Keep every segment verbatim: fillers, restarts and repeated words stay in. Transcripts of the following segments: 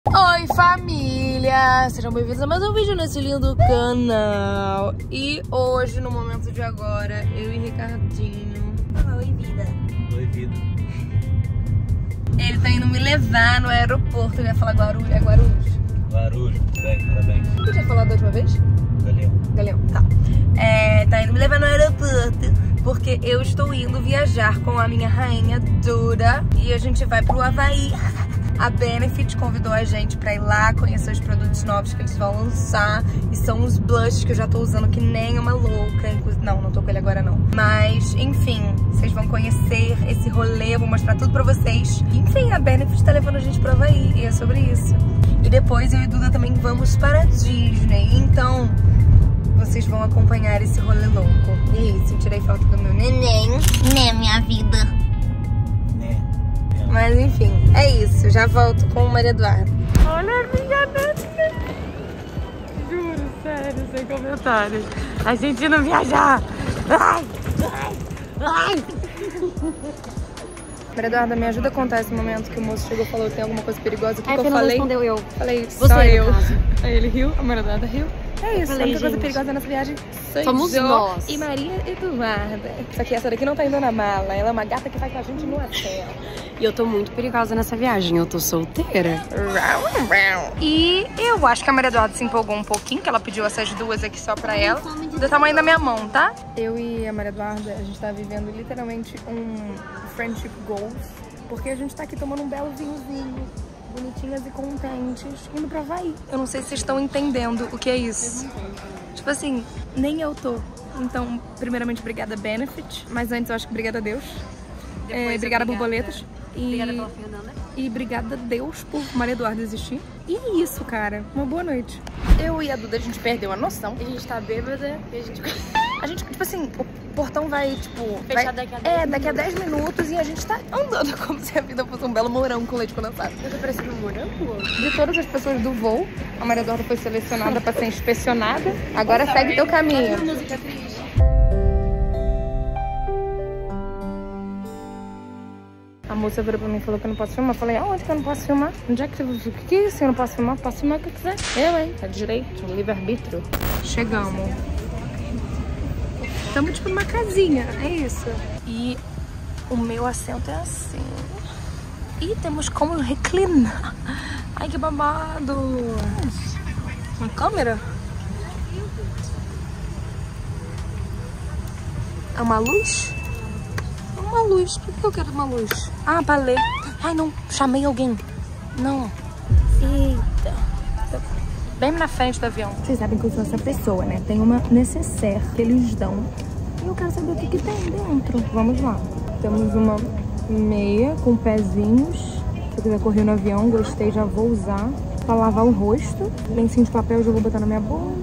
Oi família, sejam bem-vindos a mais um vídeo nesse lindo canal. E hoje, no momento de agora, eu e Ricardinho. Oi vida. Oi vida. Ele tá indo me levar no aeroporto. Eu ia falar Guarulhos, é Guarulhos? Guarulhos, bem, parabéns. O que eu tinha falado da última vez? Galeão. Galeão, tá. É, tá indo me levar no aeroporto porque eu estou indo viajar com a minha rainha Duda e a gente vai pro Havaí. A Benefit convidou a gente pra ir lá conhecer os produtos novos que eles vão lançar. E são os blushes que eu já tô usando que nem uma louca. Não, não tô com ele agora não. Mas, enfim, vocês vão conhecer esse rolê. Eu vou mostrar tudo pra vocês. Enfim, a Benefit tá levando a gente pro Havaí. E é sobre isso. E depois eu e Duda também vamos para a Disney. Então, vocês vão acompanhar esse rolê louco. E é isso, eu tirei foto do meu neném. Né, minha vida. Mas enfim, é isso. Já volto com o Maria Eduarda. Olha a minha neta. Juro, sério, sem comentários. A gente não viajar. Ai, ai, ai. Maria Eduarda, me ajuda a contar esse momento que o moço chegou e falou que tem alguma coisa perigosa. O que, é, que eu não falei? Respondeu eu. Falei, Você, só eu. caso. Aí ele riu, a Maria Eduarda riu. É isso, falei, a única coisa gente, perigosa nessa viagem sou somos eu nós. e Maria Eduarda. Só que essa daqui não tá indo na mala, ela é uma gata que vai com a gente no hotel. E eu tô muito perigosa nessa viagem, eu tô solteira. E eu acho que a Maria Eduarda se empolgou um pouquinho, que ela pediu essas duas aqui só pra ela. Do tamanho da minha mão, tá? Eu e a Maria Eduarda, a gente tá vivendo literalmente um friendship goals. Porque a gente tá aqui tomando um belo vinhozinho, bonitinhas e contentes, indo pra Havaí. Eu não sei se vocês estão entendendo o que é isso. Tipo assim, nem eu tô. Então, primeiramente, obrigada Benefit. Mas antes, eu acho que obrigada a Deus. É, obrigada, borboletas. E, Obrigada pela Fernanda. E obrigada a Deus por Maria Eduarda existir. E é isso, cara. Uma boa noite. Eu e a Duda, a gente perdeu a noção. A gente tá bêbada e a gente... A gente, tipo assim, o portão vai, tipo... Fechar vai, daqui a dez É, daqui a dez minutos e a gente tá andando como se a vida fosse um belo morango com leite condensado. Eu tô parecendo um morango? De todas as pessoas do voo, a Maria Eduarda foi selecionada pra ser inspecionada. Agora segue teu caminho. Uma música triste. A moça virou pra mim e falou que eu não posso filmar. Eu falei, aonde que eu não posso filmar? Onde é que você... O que é isso? Eu não posso filmar? Posso filmar o que eu quiser. Eu, hein? Tá direito, livre-arbítrio. Chegamos. Estamos tipo numa casinha, é isso. E o meu assento é assim. E temos como reclinar. Ai, que babado. Uma câmera? É uma luz? Uma luz. Por que eu quero uma luz? Ah, pra ler. Ai, não. Chamei alguém. Não. Eita. Bem na frente do avião. Vocês sabem que eu sou essa pessoa, né? Tem uma necessaire que eles dão. E eu quero saber o que, que tem dentro. Vamos lá. Temos uma meia com pezinhos. Se eu quiser correr no avião, gostei, já vou usar. Pra lavar o rosto. Lencinho de papel, já vou botar na minha bolsa.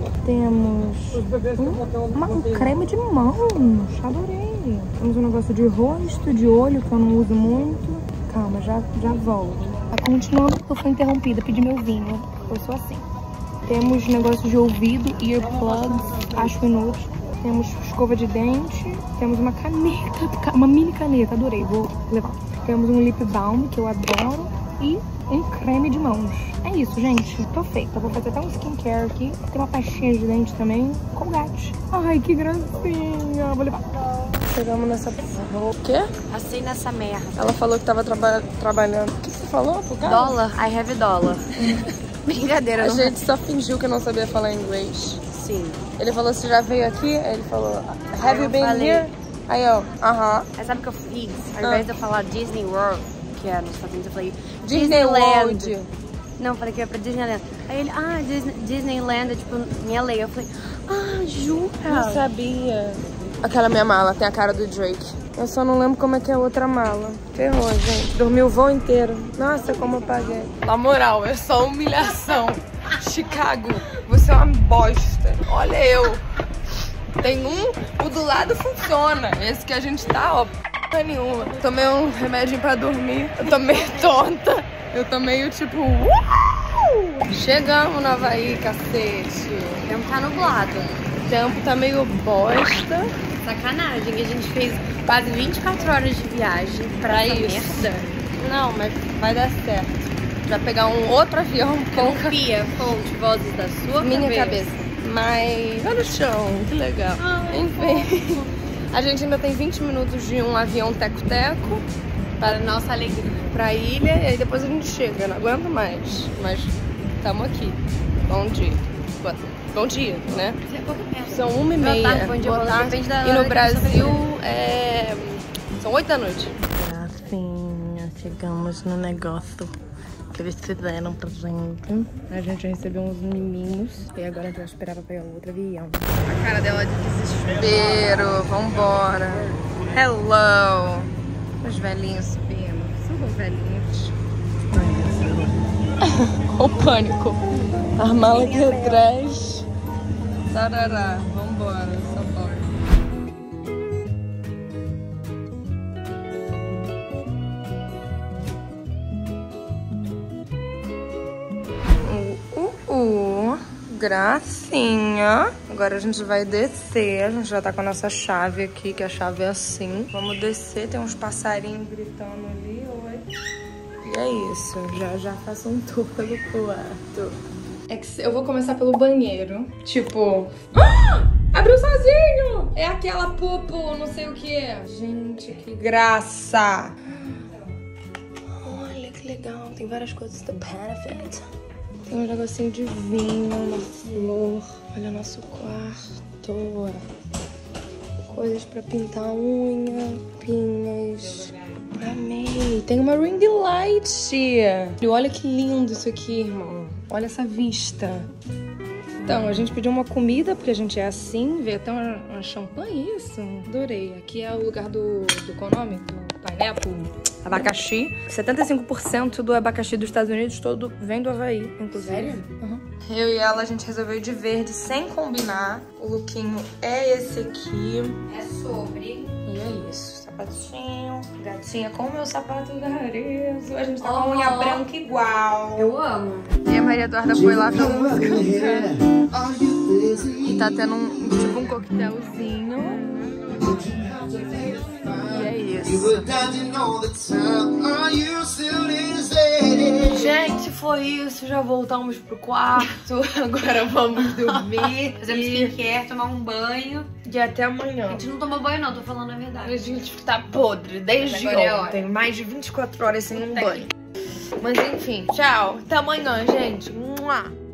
Temos um, uma, um creme de mãos. Adorei. Temos um negócio de rosto, de olho, que eu não uso muito. Calma, já, já volto. Tá continuando porque eu fui interrompida. Pedi meu vinho. Eu sou assim. Temos negócio de ouvido, earplugs, acho inútil. Temos escova de dente. Temos uma caneta, uma mini caneta, adorei, vou levar. Temos um lip balm, que eu adoro. E um creme de mãos. É isso, gente. Tô feita. Vou fazer até um skincare aqui. Tem uma pastinha de dente também. Colgate. Ai, que gracinha. Vou levar. Chegamos nessa... O quê? Passei nessa merda. Ela falou que tava traba trabalhando. O que você falou? Por causa? Dólar? I have dollar. Brincadeira, A não. gente só fingiu que não sabia falar inglês. Sim. Ele falou, você já veio aqui? Aí ele falou, have eu you been falei. here? Aí eu, aham. Aí sabe o que eu fiz? Ao Ah. invés de eu falar Disney World, que é nos Estados Unidos, eu falei Disney World. Não, eu falei que ia pra Disneyland. Aí ele, ah, Disney, Disneyland é tipo em L A. Eu falei, ah, jura? Não sabia. Aquela minha mala tem a cara do Drake. Eu só não lembro como é que é a outra mala. Ferrou, gente. Dormi o voo inteiro. Nossa, como eu paguei. Na moral, é só humilhação. Chicago, você é uma bosta. Olha eu. Tem um, o do lado funciona. Esse que a gente tá, ó, p*** nenhuma. Tomei um remédio pra dormir. Eu tô meio tonta. Eu tô meio tipo... Uau! Chegamos no Havaí, cacete. O tempo tá nublado. O tempo tá meio bosta. Sacanagem, a gente fez quase vinte e quatro horas de viagem pra Pra essa isso. merda. Não, mas vai dar certo. pra pegar um outro avião com Confia, fonte, vozes da sua minha cabeça. cabeça. Mas olha o chão, que legal. Ai, Enfim, a gente ainda tem vinte minutos de um avião teco-teco Para nossa alegria. pra ilha e aí depois a gente chega. Eu não aguento mais, mas estamos aqui. Bom dia. Boa- Bom dia, né? São uma e Boa meia. tarde, bom dia, Boa boa noite, tarde. depende da E hora no que Brasil você é... são oito da noite. Gracinha, chegamos no negócio que eles fizeram pra gente. A gente recebeu uns miminhos e agora a gente vai esperar pra pegar o outro avião. A cara dela de desespero. Vambora. Hello. Os velhinhos subindo. Suba, velhinhos. O pânico. A mala aqui atrás. Tarará. Vambora. Só bora. Uh, uh, uh. Gracinha. Agora a gente vai descer. A gente já tá com a nossa chave aqui, que a chave é assim. Vamos descer. Tem uns passarinhos gritando ali. Oi. E é isso. Já já faço um tour pelo quarto. É que eu vou começar pelo banheiro. Tipo... Ah! Abriu sozinho! É aquela pupo, não sei o que. Gente, que graça! Olha que legal. Tem várias coisas do Benefit. Tem um negocinho de vinho, uma flor. Olha o nosso quarto. Coisas pra pintar a unha. Pinhas. Amei. Tem uma ring light. E olha que lindo isso aqui, irmão. Olha essa vista. Então, a gente pediu uma comida, porque a gente é assim. Veio até uma, uma champanhe, isso. Adorei. Aqui é o lugar do... do qual é o nome? Do pineapple. Abacaxi. setenta e cinco por cento do abacaxi dos Estados Unidos todo vem do Havaí, inclusive. Sério? Uhum. Eu e ela, a gente resolveu ir de verde sem combinar. O lookinho é esse aqui. É sobre... E é isso. Sapatinho. Gatinha com o meu sapato da Arezzo. A gente tá com a Oh. unha branca igual. Eu amo. E a Maria Eduarda foi lá pra música. E tá tendo um, tipo um coquetelzinho. E é isso. Gente, foi isso. Já voltamos pro quarto. Agora vamos dormir. Fazemos e... skincare, tomar um banho. e até A amanhã. gente não tomou banho não, tô falando a verdade. A gente tá podre desde Agora é ontem. Mais de vinte e quatro horas sem um banho. Mas enfim, tchau. Até amanhã, gente. Mua.